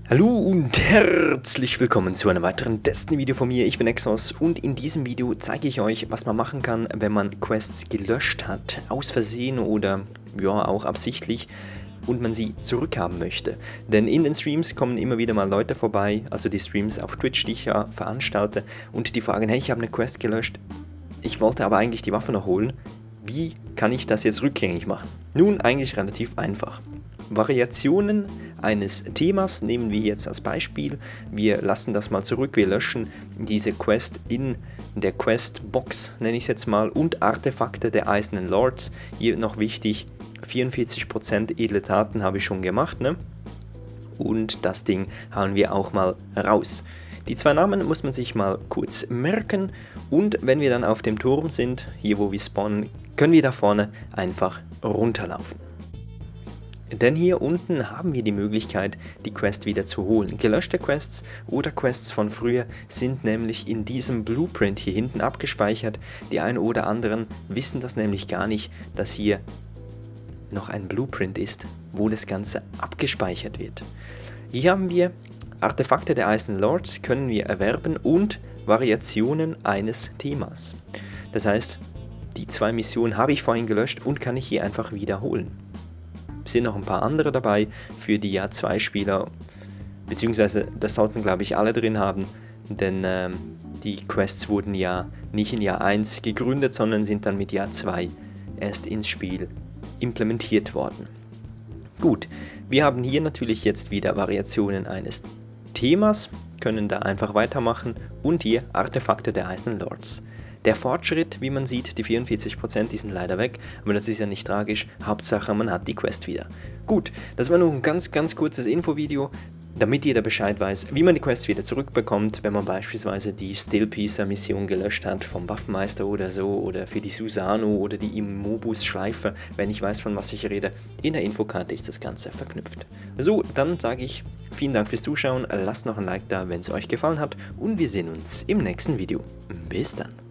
Hallo und herzlich willkommen zu einem weiteren Destiny-Video von mir. Ich bin Exos und in diesem Video zeige ich euch, was man machen kann, wenn man Quests gelöscht hat, aus Versehen oder ja auch absichtlich, und man sie zurückhaben möchte. Denn in den Streams kommen immer wieder mal Leute vorbei, also die Streams auf Twitch, die ich ja veranstalte, und die fragen, hey, ich habe eine Quest gelöscht, ich wollte aber eigentlich die Waffe noch holen, wie kann ich das jetzt rückgängig machen? Nun, eigentlich relativ einfach. Variationen eines Themas nehmen wir jetzt als Beispiel. Wir lassen das mal zurück, wir löschen diese Quest in der Quest-Box, nenne ich es jetzt mal, und Artefakte der Eisernen Lords. Hier noch wichtig, 44% edle Taten habe ich schon gemacht, ne? Und das Ding hauen wir auch mal raus. Die zwei Namen muss man sich mal kurz merken, und wenn wir dann auf dem Turm sind, hier wo wir spawnen, können wir da vorne einfach runterlaufen. Denn hier unten haben wir die Möglichkeit, die Quest wieder zu holen. Gelöschte Quests oder Quests von früher sind nämlich in diesem Blueprint hier hinten abgespeichert. Die einen oder anderen wissen das nämlich gar nicht, dass hier noch ein Blueprint ist, wo das Ganze abgespeichert wird. Hier haben wir Artefakte der Eisernen Lords, können wir erwerben, und Variationen eines Themas. Das heißt, die zwei Missionen habe ich vorhin gelöscht und kann ich hier einfach wiederholen. Es sind noch ein paar andere dabei für die Jahr 2 Spieler, beziehungsweise das sollten, glaube ich, alle drin haben, denn die Quests wurden ja nicht in Jahr 1 gegründet, sondern sind dann mit Jahr 2 erst ins Spiel implementiert worden. Gut, wir haben hier natürlich jetzt wieder Variationen eines Themas, können da einfach weitermachen, und hier Artefakte der Eisernen Lords. Der Fortschritt, wie man sieht, die 44%, die sind leider weg, aber das ist ja nicht tragisch, Hauptsache man hat die Quest wieder. Gut, das war nur ein ganz kurzes Infovideo, damit jeder Bescheid weiß, wie man die Quest wieder zurückbekommt, wenn man beispielsweise die Stillpiecer-Mission gelöscht hat vom Waffenmeister oder so, oder für die Susano oder die Immobus-Schleife, wenn ich weiß, von was ich rede. In der Infokarte ist das Ganze verknüpft. So, dann sage ich vielen Dank fürs Zuschauen, lasst noch ein Like da, wenn es euch gefallen hat, und wir sehen uns im nächsten Video. Bis dann.